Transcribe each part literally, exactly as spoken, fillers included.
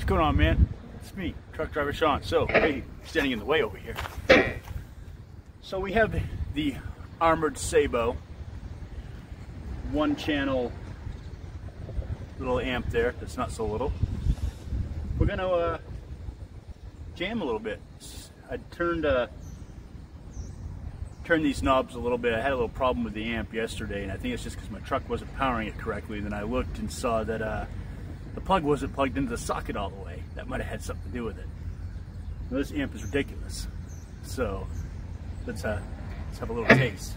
What's going on, man? It's me, truck driver Sean. So, hey, standing in the way over here. So we have the, the armored Sabot, one channel little amp there. That's not so little. We're gonna uh, jam a little bit. I turned uh, turned these knobs a little bit. I had a little problem with the amp yesterday, and I think it's just because my truck wasn't powering it correctly. Then I looked and saw that uh, the plug wasn't plugged into the socket all the way. That might have had something to do with it. Now, this amp is ridiculous. So let's uh, let's have a little taste.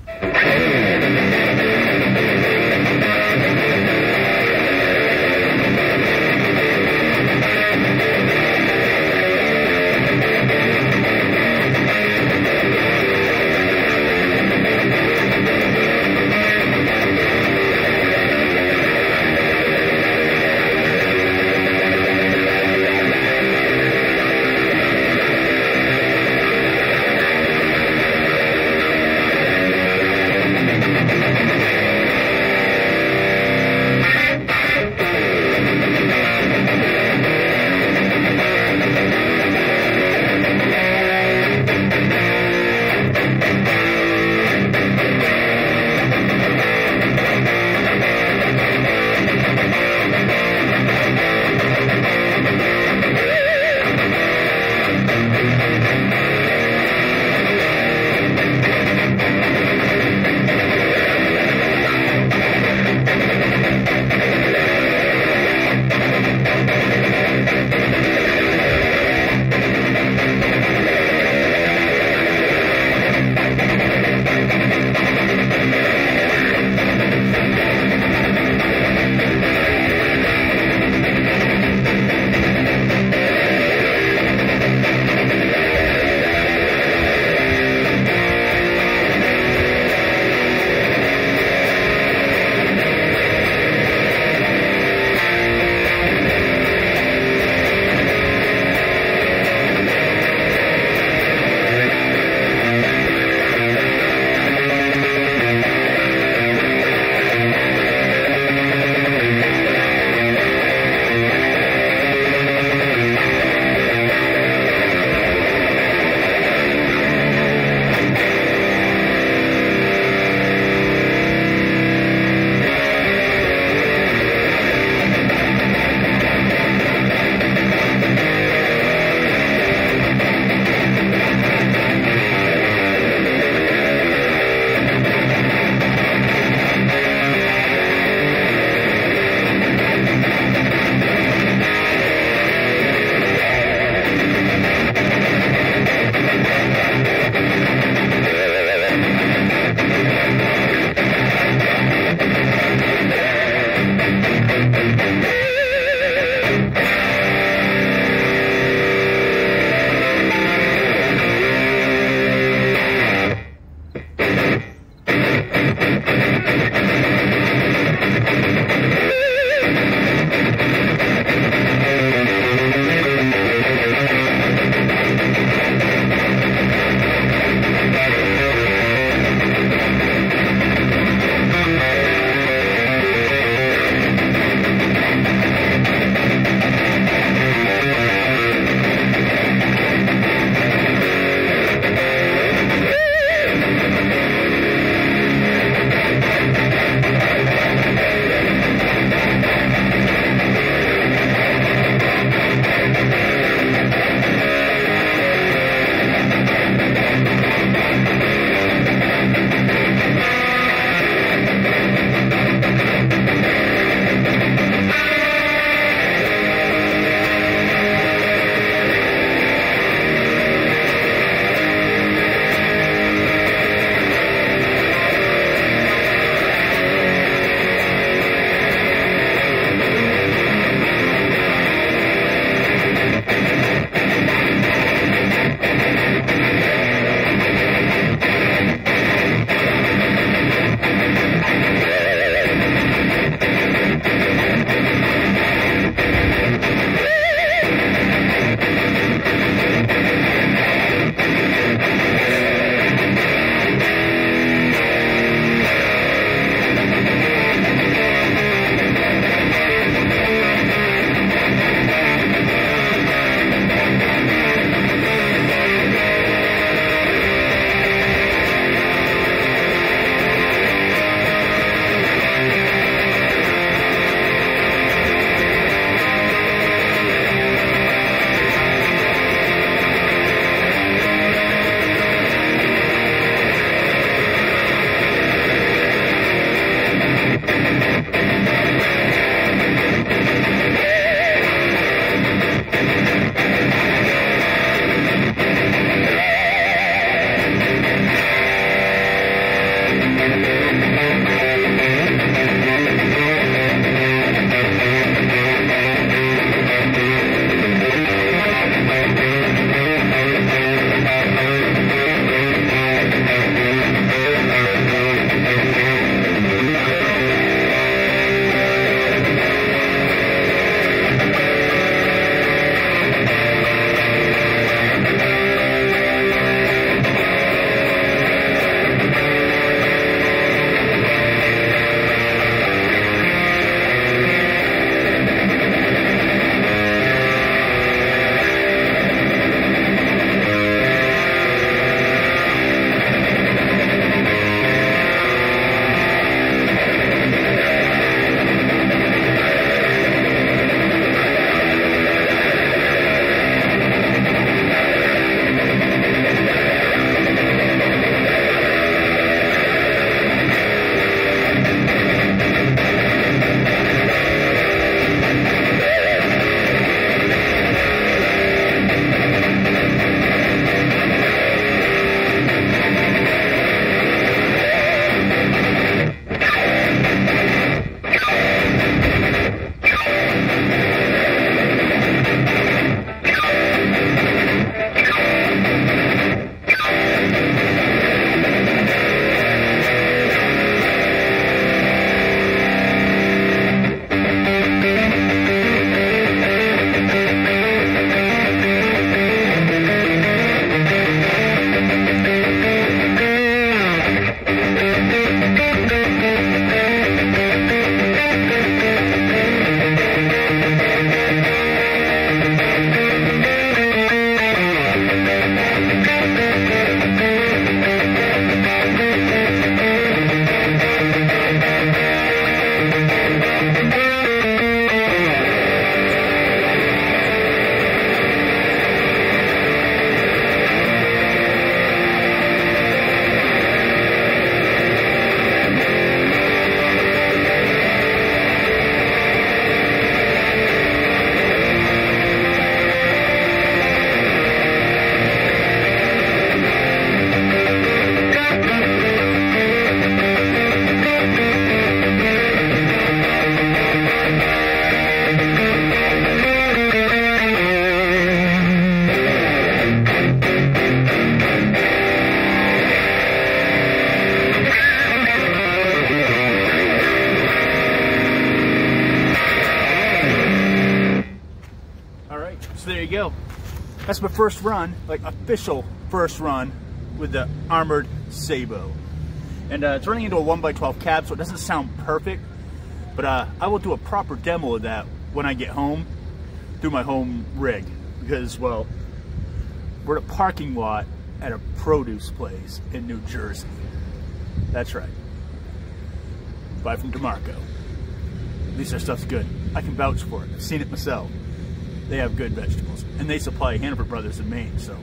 So there you go. That's my first run, like official first run with the Armored Sabot. And uh, it's running into a one by twelve cab, so it doesn't sound perfect, but uh, I will do a proper demo of that when I get home through my home rig, because, well, we're at a parking lot at a produce place in New Jersey. That's right. Buy from DeMarco. At least their stuff's good. I can vouch for it. I've seen it myself. They have good vegetables. And they supply Hanover Brothers in Maine, so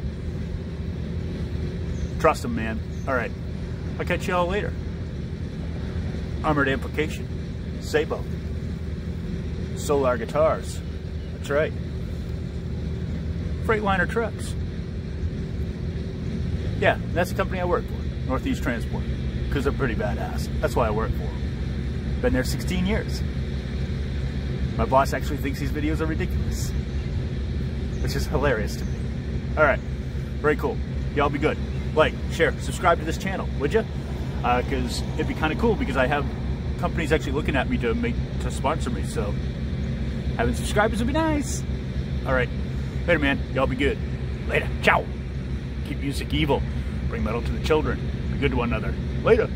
trust them, man. All right. I'll catch y'all later. Armored Amplification Sabot. Solar guitars. That's right. Freightliner trucks. Yeah, that's the company I work for, Northeast Transport, because they're pretty badass. That's why I work for them. Been there sixteen years. My boss actually thinks these videos are ridiculous, which is hilarious to me. All right, very cool. Y'all be good. Like, share, subscribe to this channel, would you? Because uh, it'd be kind of cool, because I have companies actually looking at me to make to sponsor me. So having subscribers would be nice. All right, later, man. Y'all be good. Later. Ciao. Keep music evil. Bring metal to the children. Be good to one another. Later.